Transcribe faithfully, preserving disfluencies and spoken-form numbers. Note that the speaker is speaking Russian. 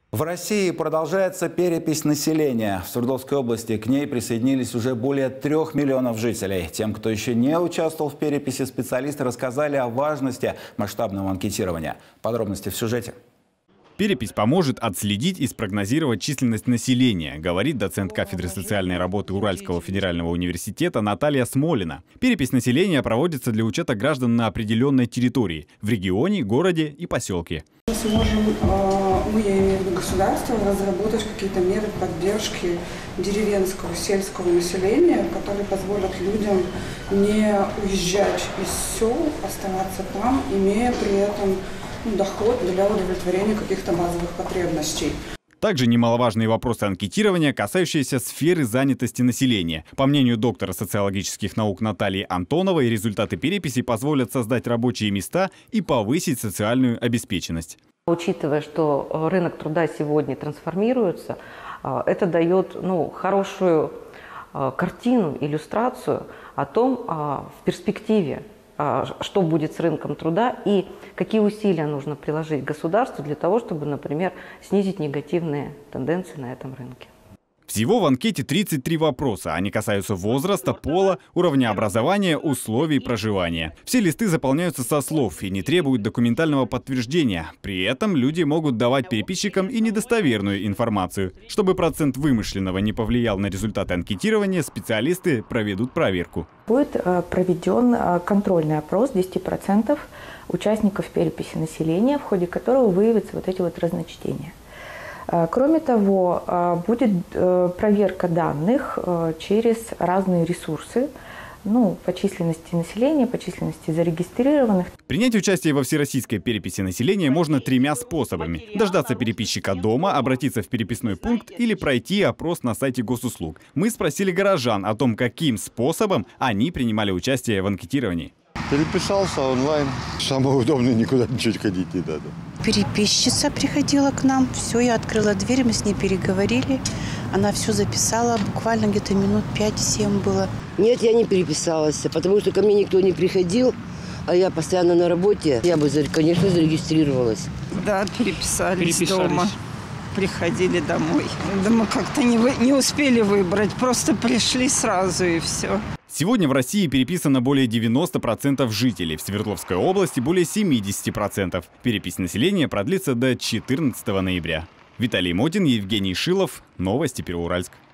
В России продолжается перепись населения. В Свердловской области к ней присоединились уже более трех миллионов жителей. Тем, кто еще не участвовал в переписи, специалисты рассказали о важности масштабного анкетирования. Подробности в сюжете. Перепись поможет отследить и спрогнозировать численность населения, говорит доцент кафедры социальной работы Уральского федерального университета Наталья Смолина. Перепись населения проводится для учета граждан на определенной территории – в регионе, городе и поселке. Мы сможем, мы, я имею в виду государство, разработать какие-то меры поддержки деревенского, сельского населения, которые позволят людям не уезжать из сел, оставаться там, имея при этом доход для удовлетворения каких-то базовых потребностей. Также немаловажные вопросы анкетирования, касающиеся сферы занятости населения. По мнению доктора социологических наук Натальи Антоновой, результаты переписи позволят создать рабочие места и повысить социальную обеспеченность. Учитывая, что рынок труда сегодня трансформируется, это дает ну, хорошую картину, иллюстрацию о том, в перспективе, что будет с рынком труда и какие усилия нужно приложить государству для того, чтобы, например, снизить негативные тенденции на этом рынке. Всего в анкете тридцать три вопроса. Они касаются возраста, пола, уровня образования, условий проживания. Все листы заполняются со слов и не требуют документального подтверждения. При этом люди могут давать переписчикам и недостоверную информацию. Чтобы процент вымышленного не повлиял на результаты анкетирования, специалисты проведут проверку. Будет проведен контрольный опрос десяти процентов участников переписи населения, в ходе которого выявятся вот эти вот разночтения. Кроме того, будет проверка данных через разные ресурсы, ну, по численности населения, по численности зарегистрированных. Принять участие во всероссийской переписи населения можно тремя способами. Дождаться переписчика дома, обратиться в переписной пункт или пройти опрос на сайте госуслуг. Мы спросили горожан о том, каким способом они принимали участие в анкетировании. Переписался онлайн. Самое удобное, никуда ничего ходить не надо. Переписчица приходила к нам, все, я открыла дверь, мы с ней переговорили. Она все записала, буквально где-то минут пять-семь было. Нет, я не переписалась, потому что ко мне никто не приходил, а я постоянно на работе. Я бы, конечно, зарегистрировалась. Да, переписались, переписались дома. Приходили домой. Да мы как-то не, вы, не успели выбрать, просто пришли сразу и все. Сегодня в России переписано более девяноста процентов жителей, в Свердловской области более семидесяти процентов. Перепись населения продлится до четырнадцатого ноября. Виталий Мотин, Евгений Шилов. Новости Первоуральск.